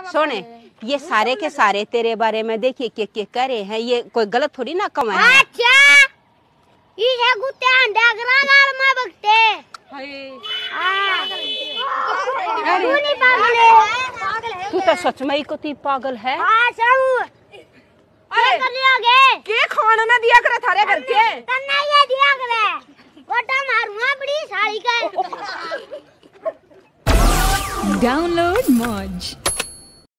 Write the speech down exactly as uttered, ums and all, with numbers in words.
सोने ये सारे के सारे तेरे बारे में देखिए के के करे हैं, ये कोई गलत थोड़ी ना कमा है। अच्छा ये गुत्ते अंडा ग्रागार में बकते हां तू नहीं पागल है, तू तो सच में ही को ती पागल है। हां सब अरे कर लियोगे के खाना ना दिया करे थारे घर के तन्ना ये दिया करे गोटा मारूंगा बड़ी साड़ी का। डाउनलोड मौज।